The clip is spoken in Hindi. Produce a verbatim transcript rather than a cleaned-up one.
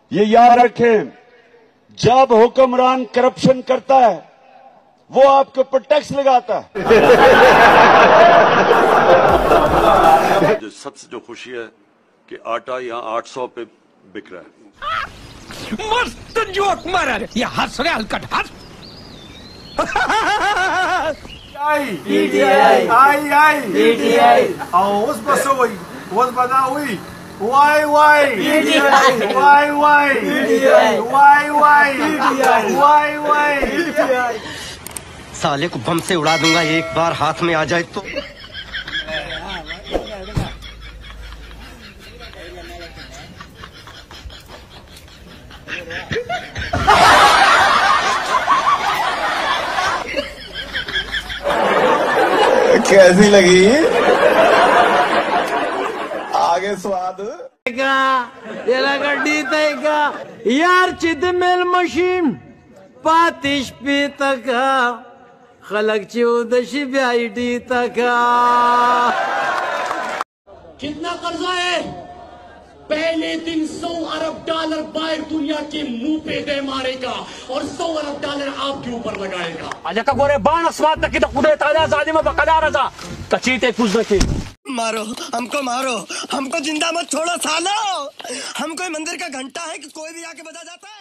ये याद रखें, जब हुक्मरान करप्शन करता है वो आपके ऊपर टैक्स लगाता है। जो सबसे जो खुशी है कि आटा यहाँ आठ सौ पे बिक रहा है। मस्त जोक मारा रे, ये हंस रहे हलकट हंस। आई पीटीआई आई आई पीटीआई आओ उस बस हुई उस बना हुई Y Y PTI Y Y PTI Y Y PTI Y Y PTI. साले को बम से उड़ा दूंगा एक बार हाथ में आ जाए तो। कैसी लगी आगे स्वाद गड्डी का यार चिदमेल मशीन पातिश पे तका खलक चौदशी ब्याईटी तका। कितना कर्जा है? पहले दिन सौ अरब डॉलर बाहर दुनिया के मुंह पे दे मारेगा और सौ अरब डॉलर आपके ऊपर लगाएगा। आजा का गोरे बाण अस्वाद तक तो खुदे ताजा जालिम बकदा रजा कचीते कुछ नके। मारो हमको, मारो हमको, जिंदा मत छोड़ो सालो। हम कोई मंदिर का घंटा है कि कोई भी आके बजा जाता है।